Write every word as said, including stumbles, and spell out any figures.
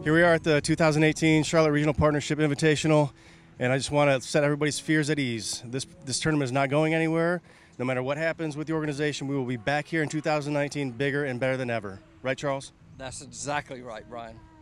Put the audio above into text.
Here we are at the two thousand eighteen Charlotte Regional Partnership Invitational, and I just want to set everybody's fears at ease. This, this tournament is not going anywhere. No matter what happens with the organization, we will be back here in two thousand nineteen bigger and better than ever. Right, Charles? That's exactly right, Brian.